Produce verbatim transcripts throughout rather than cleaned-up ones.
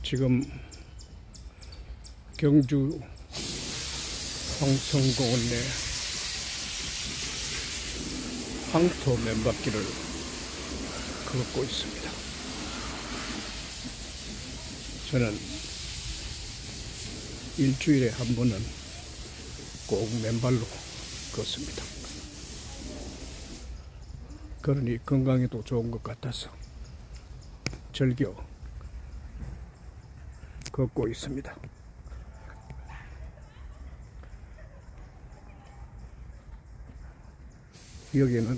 지금 경주 황성공원 내 황토 맨바퀴를 걷고 있습니다. 저는 일주일에 한 번은 꼭 맨발로 걷습니다. 그러니 건강에도 좋은 것 같아서 즐겨 걷고 있습니다. 여기는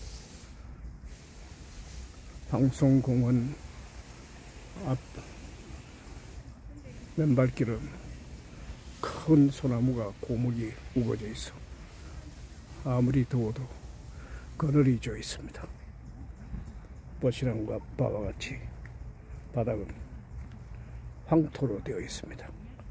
황성공원 앞 맨발길은 큰 소나무가 고목이 우거져 있어 아무리 더워도 그늘이 져 있습니다. 보시는 바와 같이 바닥은 황토로 되어 있습니다.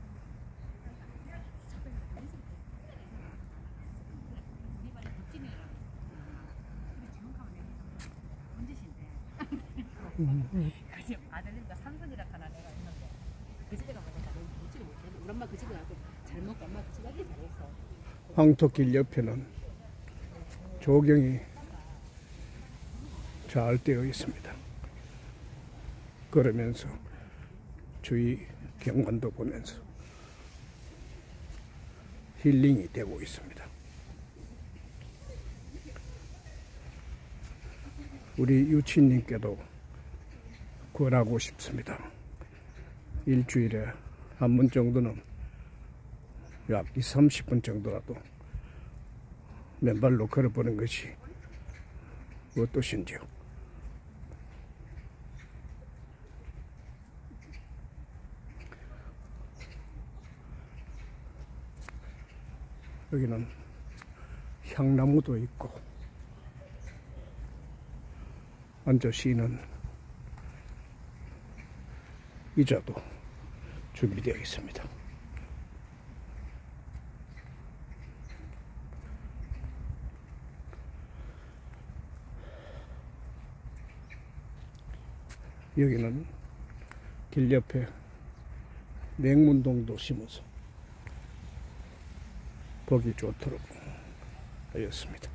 음. 그 아들님과 삼촌이랑 하나 내가 있는데 그 집에 가면 내가 너무 먹지를 못해. 우리 엄마 그 집에 가고 잘 먹고 엄마 그 집에 잘했어. 황토길 옆에는 조경이 잘 되어 있습니다. 걸으면서 주위 경관도 보면서 힐링이 되고 있습니다. 우리 유치님께도 권하고 싶습니다. 일주일에 한 번 정도는 약 이십, 삼십 분 정도라도 맨발로 걸어보는 것이 어떠신지요? 여기는 향나무도 있고 앉아 쉬는 의자도 준비되어 있습니다. 여기는 길 옆에 맹문동도 심어서 보기 좋도록 하였습니다.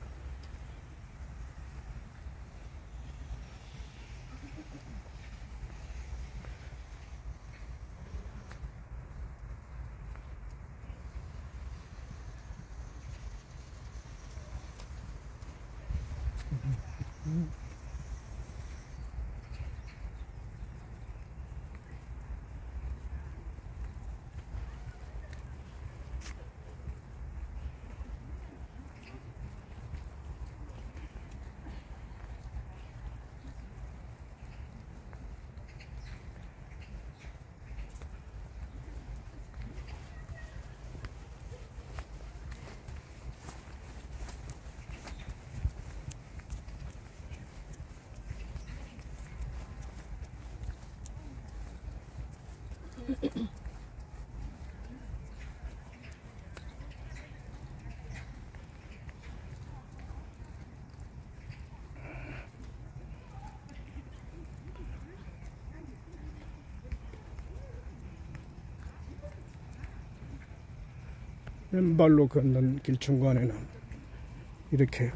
맨발로 걷는 길 중간에는 이렇게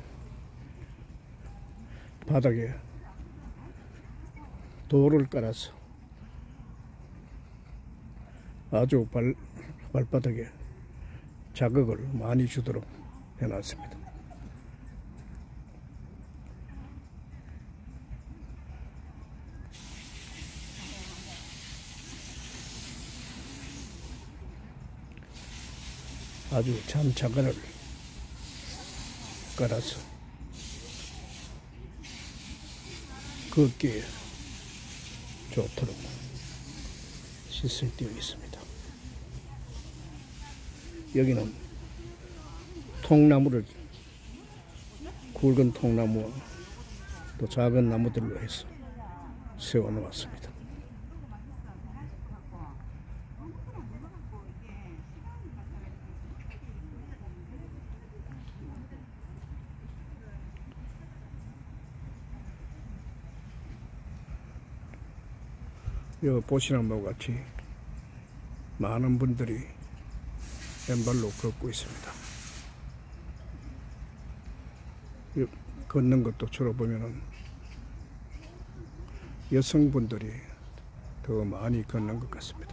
바닥에 돌을 깔아서 아주 발, 발바닥에 자극을 많이 주도록 해놨습니다. 아주 잔자갈을 깔아서 걷기에 좋도록 시설되어 있습니다. 여기는 통나무를 굵은 통나무와 또 작은 나무들로 해서 세워 놓았습니다. 여기 보시는 바와 같이 많은 분들이 맨발로 걷고 있습니다. 걷는 것도 주로 보면은 여성분들이 더 많이 걷는 것 같습니다.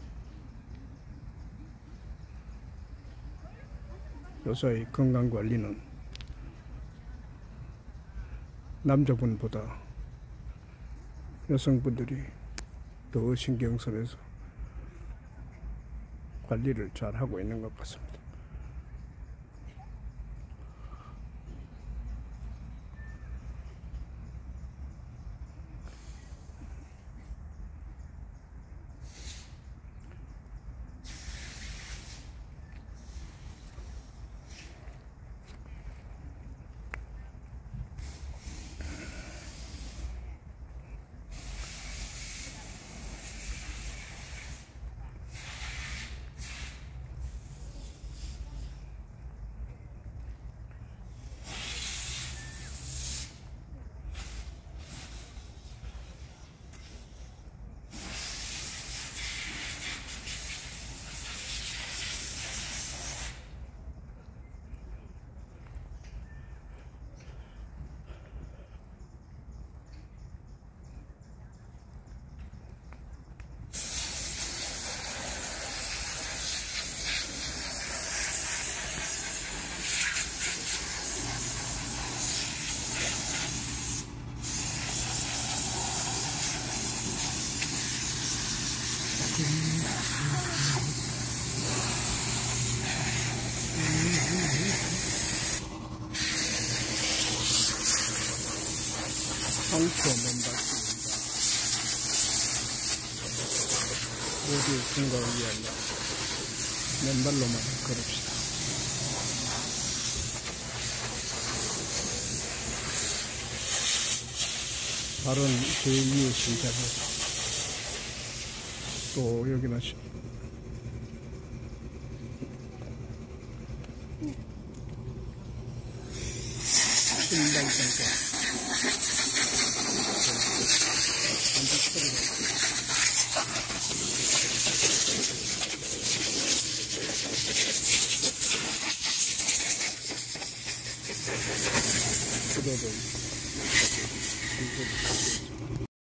요새 건강관리는 남자분보다 여성분들이 더 신경 쓰면서 관리를 잘 하고 있는 것 같습니다. 상표 맨발입니다. 모두 건강을 위하여 맨발로만 걸읍시다. 발은 제이의 신장에서 또 여기는 신발장과 구도도